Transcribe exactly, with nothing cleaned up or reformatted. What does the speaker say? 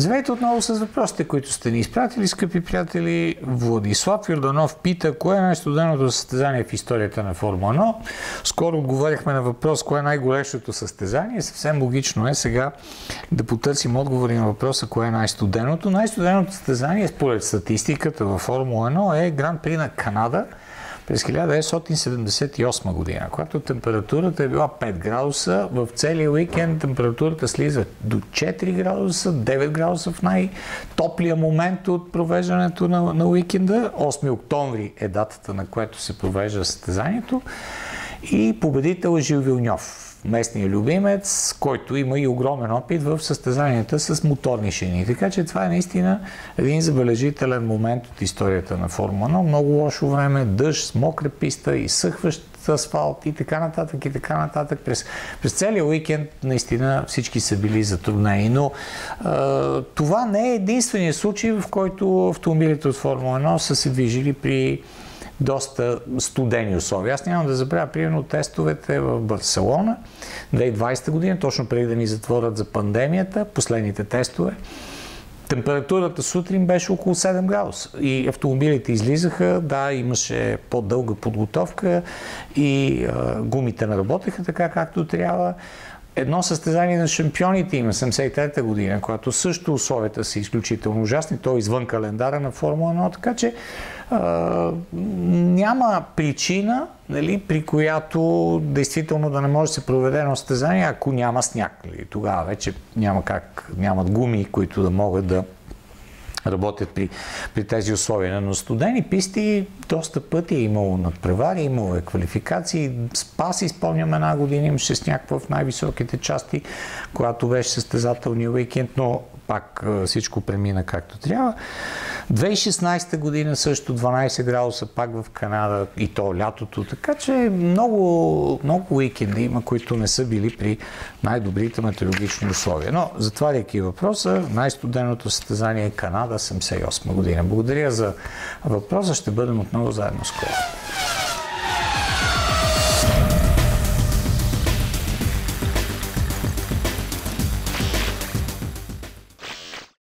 Здравейте отново с въпросите, които сте ни изпратили, скъпи приятели. Владислав Йорданов пита, кое е най-студеното състезание в историята на Формула едно. Скоро отговорихме на въпрос, кое е най-горещото състезание. Съвсем логично е сега да потърсим отговори на въпроса, кое е най-студеното. Най-студеното състезание, според статистиката във Формула едно, е Гран При на Канада през хиляда деветстотин седемдесет и осма година, когато температурата е била пет градуса. В целия уикенд температурата слиза до четири градуса, девет градуса в най-топлия момент от провеждането на, на уикенда. осми октомври е датата, на която се провежда състезанието. И победител е Жил Вилньов, местния любимец, който има и огромен опит в състезанията с моторни шини. Така че това е наистина един забележителен момент от историята на Формула едно. Много лошо време, дъжд, с мокра писта, изсъхващ асфалт и така нататък и така нататък. През, през целия уикенд наистина всички са били затруднени. Но а, това не е единственият случай, в който автомобилите от Формула едно са се движили при доста студени условия. Аз нямам да забравя, примерно, тестовете в Барселона две хиляди и двадесета година, точно преди да ни затворят за пандемията, последните тестове. Температурата сутрин беше около седем градуса и автомобилите излизаха, да, имаше по-дълга подготовка и а, гумите не работеха така, както трябва. Едно състезание на шампионите има седемдесет и трета година, когато също условията са изключително ужасни, то е извън календара на Формула едно, така че а, няма причина, нали, при която действително да не може да се проведе едно състезание, ако няма сняг. Нали. Тогава вече няма как, нямат гуми, които да могат да работят при, при тези условия. Но студени писти доста пъти е имало надпревари, имало е квалификации. Спа си спомням една година, имаше сняг в най-високите части, когато беше състезателния уикенд, но пак всичко премина както трябва. две хиляди и шестнадесета година също дванадесет градуса пак в Канада и то лятото, така че много, много уикенди има, които не са били при най-добрите метеорологични условия. Но затваряйки въпроса, най-студеното състезание е Канада седемдесет и осма година. Благодаря за въпроса, ще бъдем отново заедно скоро.